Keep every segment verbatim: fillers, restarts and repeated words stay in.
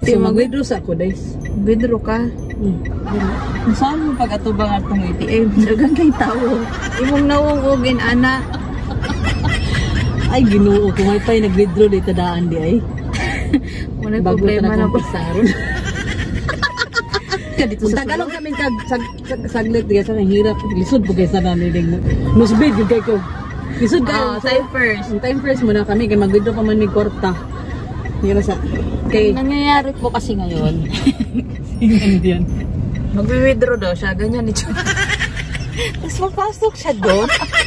So mag-withdraw sa ako, guys. Withdraw ka? Hmm. Saan mo pag-atubang atong A T M? Dagang kay tao. Imong nawong-ugin, ana. Ay, ginoo ko. May pa'y nag-withdraw dito daan di ay. Wala problema na po. Kung tagalog kami kag sag, sag, saglit diya sa hirap. Lisod po kayo sa namin. Musbid yung kay ko. Lisod kayo. Ah, time first. Time first muna kami. Kaya mag-withdraw pa man may korta. Hindi na sa... Okay. Nangyayari po kasi ngayon. Ganyan yan. Mag-withdraw daw siya. Ganyan ito. Tapos mapasok siya doon.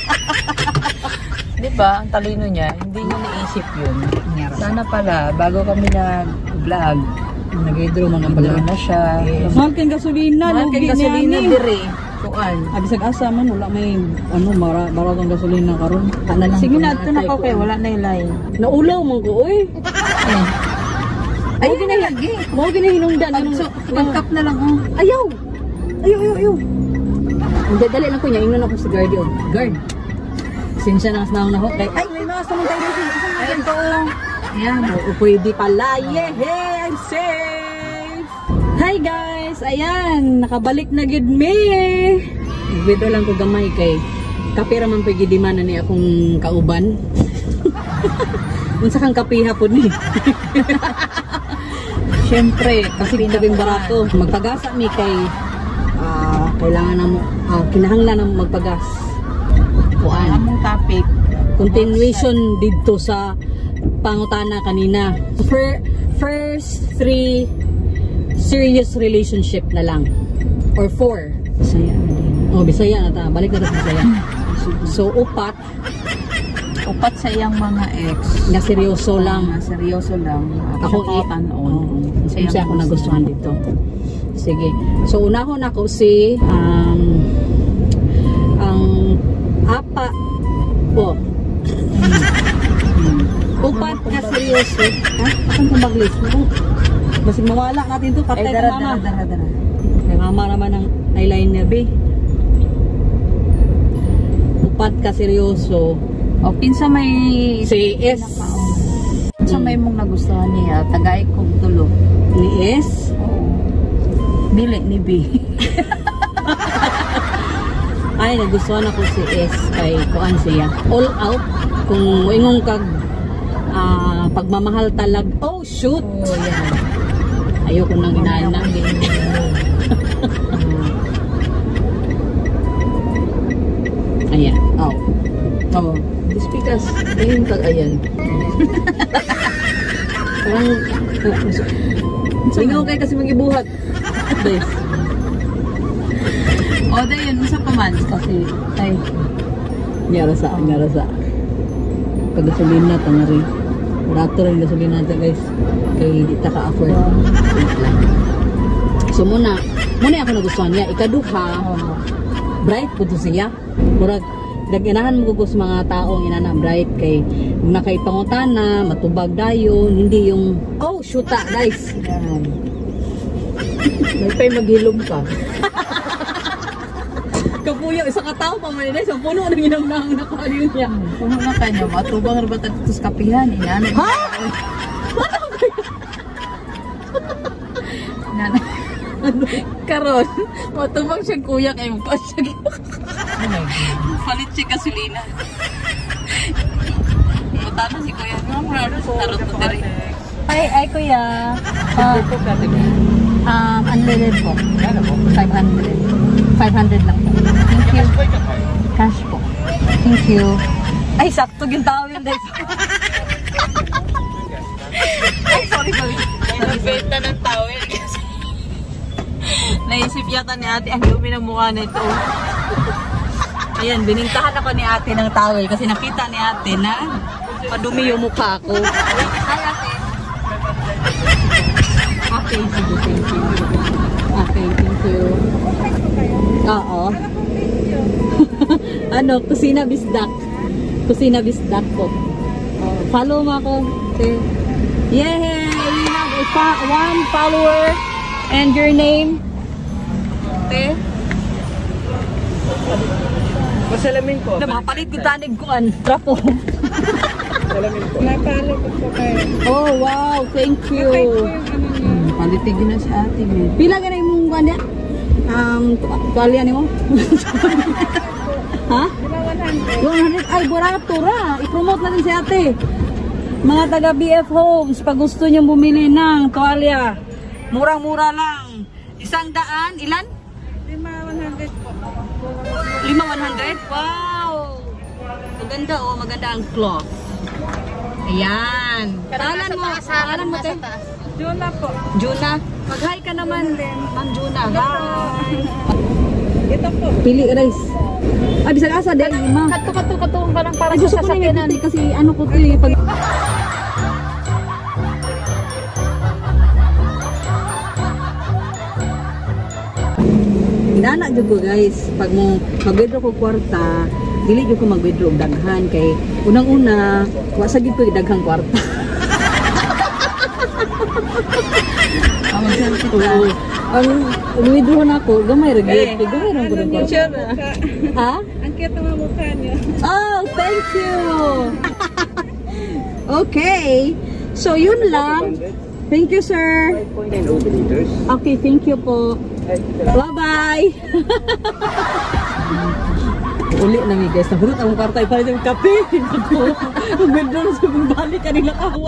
Diba? Ang talino niya. Hindi niya naisip yun. Sana pala, bago kami nag-vlog, nag-withdraw man ang withdraw na siya. Mahal kang gasolina. Mahal kang gasolina dire. Kuan. Abisag asa man, wala may ano, mara, maratong gasolina karon. Sige na, ito na ko kay wala na ilay. Naulaw man ko, oy. Ay, ginahigi. Mo ginahinungdan. So, pagkap na lang, oh. Ayaw! Ayaw, ayaw, ayaw. Hindi, dali lang ko niya. Ingnan ako si guard yun. Guard. Sinsya na nga na ako. Ay, may mga samang tayo rin. Ay, ito, oh. Ayan, pwede pala. Yeah, I'm safe! Hi guys! Ayan, nakabalik na gid me. Nag-withdraw lang ko gamay kay kapira man pwede di man ni akong kauban. Unsa kang kapiha po ni? Siyempre, kasi tabing barato. Magpagasa mi kay uh, kailangan na mo, uh, kinahanglan na magpagas. Kuan among topic. Continuation dito sa pangutana kanina. For, first three serious relationship na lang. Or four. Bisaya. Oh, Bisaya na ta. Balik na ta sa Bisaya. So, upat. Upat sa iyang mga ex. Na seryoso lang. Na seryoso lang. Ako ipan on. Kasi ako nagustuhan dito. Sige. So, unahon ako si um, ang apa po. Oh. Upat na seryoso. Ha? Akan ka mag-list? Basta mawala natin ito. Patay ka mama. Dara, dara. May mama naman ng eyeliner, be. Upat ka seryoso. O, pinsa may... Si S. Pinsa may mong nagustuhan niya. Tagay kong tulo. Ni S? Oo. Dili ni B. Ay, nagustuhan ako si S. Kay kuan siya. All out. Kung ingong kag uh, pagmamahal talag. Oh, shoot! Oh, yan. Ayoko nang inana. Ayan. Oh. Oh. Just because, ayun kag ayan. Parang, singaw kayo kasi mag-ibuhat. Guys. O, da yun. Isa pa man. Kasi, ay. Nyara sa, nyara sa. Pag-gasolina, tanga rin. Barato rin gasolina natin, guys. Kaya di ta ka-afford. So, muna, muna ako nagustuhan niya. Ikaduha, bright po to siya. Murag, daganahan mo gusto mga taong inana bright kay nakaipangutan na matubag dayon, hindi yung oh shoota guys. May pa'y maghilom ka. Kapuyo isa ka tao pa man so puno nang inang na ko yun niya. Puno na kanyo matubang ra ba ta tus kapihan inana. Ha? Inana. Karon, matubang siya kuya kay mo pa siya. Palit siya gasolina. Mutana si kuya. Ano sa tarot mo diri? Ay, ay kuya. Uh, um, unlimited po. five hundred. five hundred lang po. Thank you. Cash po. Thank you. Ay, sakto yung tao yun guys. Ay, sorry, sorry. Nagbenta ng towel. Naisip yata ni ate, ang dumi ng mukha nito. Ayan, binintahan ako ni ate ng towel kasi nakita ni ate na padumi yung mukha ko. Hi ate. Okay, sige, thank you. Okay, thank you. Oo. Ano, kusina bisdak. Kusina bisdak po. Oh, follow mo ako. Okay. Yay! We have one follower. And your name? Ate? Masalamin ko. Napapalit yung tanig ko an. Trapo. Masalamin ko. Napalo ko po kayo. Oh, wow. Thank you. Thank you. Ate, gina si ate. Gina. Pila ganay mong kuan niya? Um, tuwalya ni mo? Ha? one hundred. Ay, burato ra. I-promote natin si ate. Mga taga B F Homes, pag gusto niyo bumili ng tuwalya, murang-mura lang. Isang daan, ilan? Lima, one hundred po. Lima, one hundred? Wow! Maganda oh, maganda ang cloth. Ayan. Talan mo, talan mo, te. Juna po. Juna, mag-hi ka naman. Ma'am Juna, hi. Ito po. Pili rice. Ay, bisag asa, dahil lima. Kato, kato, kato. Parang para Ay, sa gusto ko na yung sasakyanan. puti kasi ano ko ito eh. Pag... Inana dyan ko guys, pag mo mag-withdraw ko kwarta, dili dyan ko mag-withdraw og daghan kay unang-una, wasagid ko yung daghang kwarta. Oo. Ang withdraw na ako, gamay regret. Eh, Gamay rin ko ng kwarta. Sure. Ha? Ang cute ng mukha niyo. Oh, thank you! Okay. So, yun lang. Thank you, sir. five point nine odometers. Okay, thank you po. Bye-bye! Uli na mi guys, nahurot ang kartay para yung kape. Ang ganda na sa balik kanila kawa.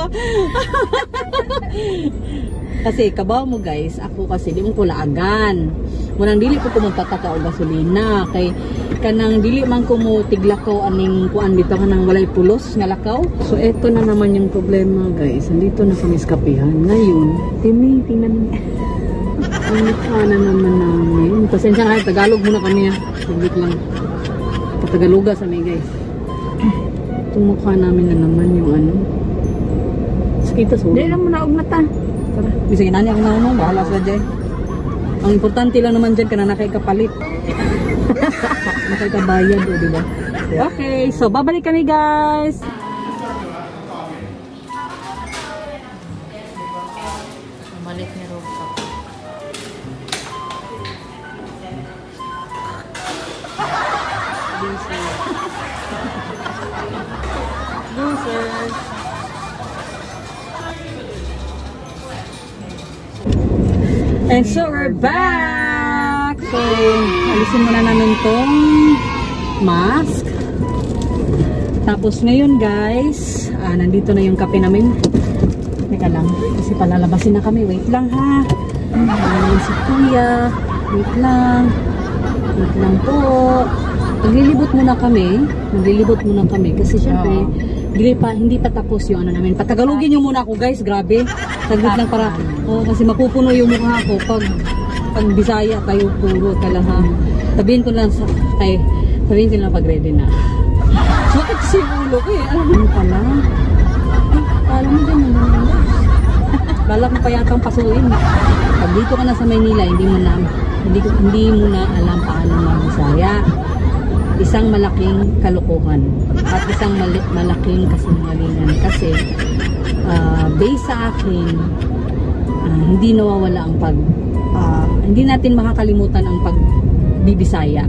Kasi kabaw mo guys, ako kasi di mo kulaagan. Munang dili ko kumagtataka o gasolina. Kay kanang dili man ko mo tiglakaw aning kuan dito kanang walay pulos nga lakaw. So eto na naman yung problema guys. Andito na kami sa kapihan. Ngayon, Timi, tingnan mo. Ang mukha na naman namin. Pasensya na kayo, Tagalog muna kami ha. Saglit lang. Patagaloga sa may guys. Itong mukha namin na naman yung ano. Sakita sa ulo. Hindi lang mo naog mata. Tara, bisa ginani ako na ano, bahala sa dyan. Ang importante lang naman dyan, kana nakikapalit. Nakikabayad o, diba? Okay, so babalik kami guys. Balik ni Rosa. Losers. And so we're back. So, alisin muna namin tong mask. Tapos ngayon guys, ah, nandito na yung kape namin. Teka lang, kasi palalabasin na kami. Wait lang ha. Ayan si Kuya. Wait lang. Wait lang po. Maglilibot muna kami. Maglilibot muna kami. Kasi syempre, hindi pa, hindi pa tapos yung ano namin. Patagalogin nyo muna ako guys. Grabe. Saglit lang para, oh, kasi mapupuno yung mukha ko pag, pag Bisaya tayo puro talaga. Sabihin ko lang sa, ay, sabihin ko lang pag ready na. Bakit kasi yung ulo ko eh? Alam mo pala. Ay, alam mo din naman. Balak mo pa yatang pasuin. Pag dito ka na sa Maynila, hindi mo na, hindi, hindi mo na alam paano mag-Bisaya. Isang malaking kalokohan at isang mali malaking kasinungalingan kasi uh, based sa akin uh, hindi nawawala ang pag uh, hindi natin makakalimutan ang pagbibisaya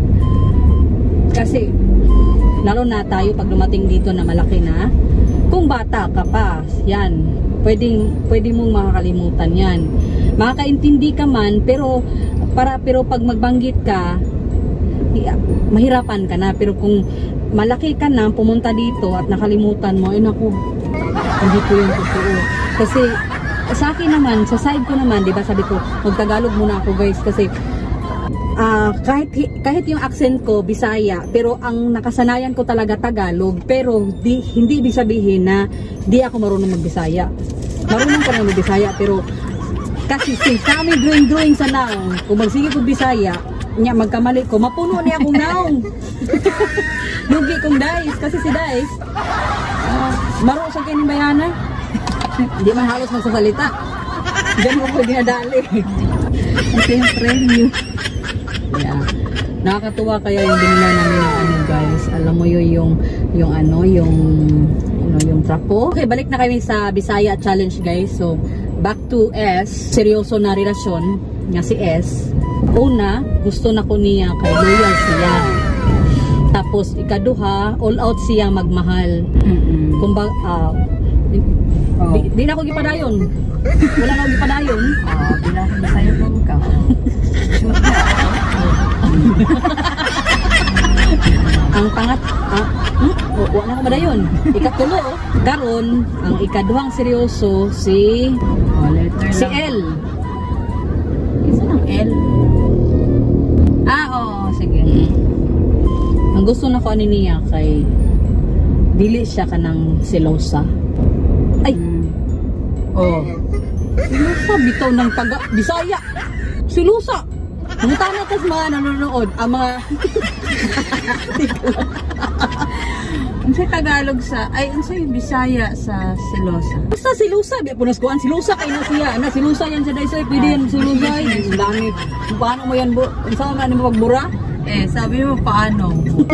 kasi lalo na tayo pag dumating dito na malaki na, kung bata ka pa yan, pwedeng, pwede mong makakalimutan yan, makakaintindi ka man pero, para, pero pag magbanggit ka mahirapan ka na, pero kung malaki ka na, pumunta dito at nakalimutan mo, eh naku, hindi ko yung totoo. Kasi sa akin naman, sa side ko naman, di ba sabi ko, mag-Tagalog muna ako guys, kasi uh, kahit, kahit yung accent ko, Bisaya, pero ang nakasanayan ko talaga Tagalog, pero di, hindi ibig sabihin na di ako marunong mag-Bisaya. Marunong ka na mag-Bisaya, pero kasi since kami drawing-drawing sa naong, kung magsige ko Bisaya, nya magkamali ko, mapuno niya akong naong. Lugi kong Dais, kasi si Dais, uh, maro sa kayo ni Bayana. Hindi man halos magsasalita. Diyan mo ko dinadali. Ito yung premyo. Yeah. Nakakatuwa kaya yung binila namin ng ano guys. Alam mo yun yung, yung ano, yung, ano, yung trapo. Okay, balik na kami sa Bisaya Challenge guys. So, back to S. Seryoso na relasyon nga si S. Una, gusto na ko niya kay loyal siya. Tapos ikaduha, all out siya magmahal. Mm-hmm. Kung ba, uh, oh. di, di na ako gipadayon. Wala na ako gipadayon. Ah, di na ikangat, ah, hmm, o- wala na ko madayon. Ikatulo, karon ang ikaduhang seryoso si Oh, letter si lang. L. Isa ng L. Ah, oo. Sige. Ang gusto na ko ani niya kay dili siya kanang selosa. Ay, Oh. selosa bitaw ng taga Bisaya. Selosa. Munta na tas mga nanonood ang mga Unsay Tagalog sa ay unsay Bisaya sa selosa. basta selosa, di punas kuan selosa kay na siya. Na selosa yan sa daysay, pwede yan selosa. Ay, dami. Paano mo yan bu? Unsa man mo pagbura? Eh, sabi mo paano?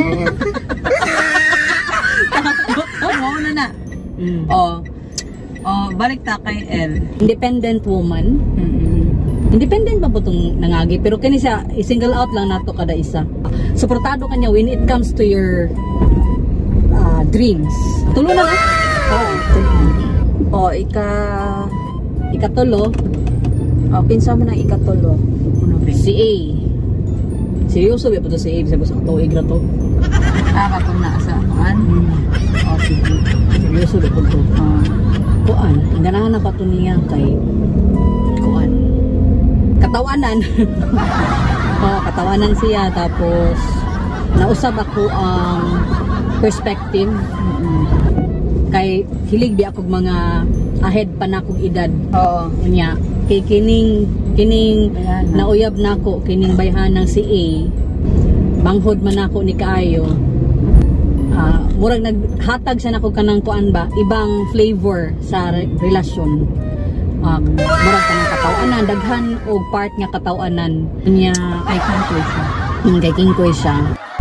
Ano na na? Mm. Oh. Oh, balik ta kay L. Independent woman. Mm-hmm. Independent ba po itong nangagi? Pero kani siya, i-single out lang nato kada isa. Suportado kanya when it comes to your uh, dreams. Tulo na na? Oh, oh, ika Ikatulo, oh, pinsa mo na ikatulo. Ano ba? si A. Seryoso ba po ito si A? Sabi ko sa katuig na to. Ah, katong naa sa maan. Oh, sige. Seryoso ba po ito? Uh, kuan, ang ganahan na pa ito niya kay kuan. Katawanan. Oh, katawanan siya. Tapos, nausab ako ang perspective. Mm-hmm. Kay hilig di akong mga ahead pa na akong edad. Oo. Nya, kay kining, kining Bayhanan. nauyab na ako, kining bayhanang si A, manghod man ako ni Kaayo. Ah, murag naghatag siya nako kanang kuan ba, ibang flavor sa re- relasyon. Ah, murag kanang katawanan, daghan o part nga katawanan niya Ay, kanto siya. yung kay King Koy siya.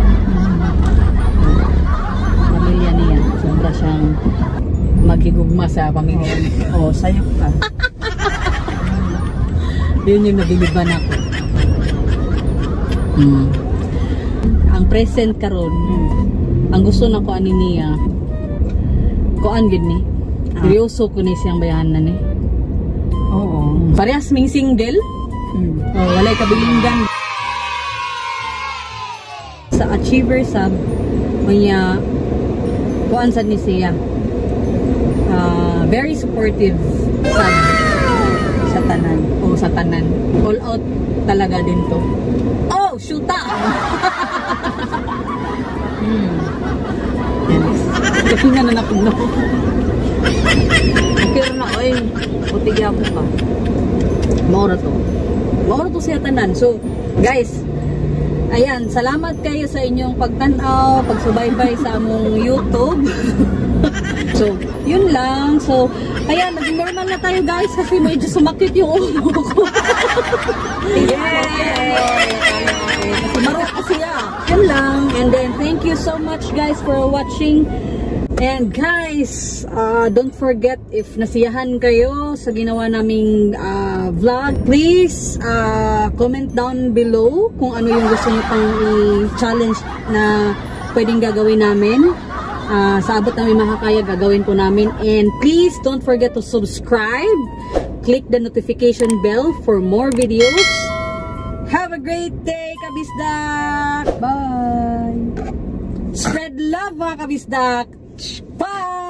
Pamilya niya, sobra siyang maghigugma sa pamilya. Oh, sayop ka. Yun yung nabiliban ako. Hmm. Ang present karon, ang gusto na ko ani niya, kuan gid ni. Seryoso ko ni siyang bayanan ni. Oo. Parehas ming single. Mm. Oh, walay kabilinggan. Sa achiever sub, kanya kuan sad ni siya. Ah, very supportive sub Sa tanan. o sa tanan. All out talaga din to. Oh, shoota! Hmm. Yes. Kasi nga na napugno. Okay na, oy. Putigya ko ka. Maura to. Maura to siya tanan. So, guys, ayan, salamat kayo sa inyong pagtanaw, pagsubaybay sa among YouTube. So, yun lang. So, ayan, naging normal na tayo guys kasi medyo sumakit yung ulo ko. Yay! Kasi marot kasi ah. Yun lang. And then, thank you so much guys for watching. And guys, uh, don't forget if nasiyahan kayo sa ginawa naming uh, vlog, please uh, comment down below kung ano yung gusto niyo pang i-challenge na pwedeng gagawin namin. Uh, sa abot namin makakaya, gagawin po namin. And please don't forget to subscribe. Click the notification bell for more videos. Have a great day, Kabisdak! Bye! Spread love, mga Kabisdak! Bye!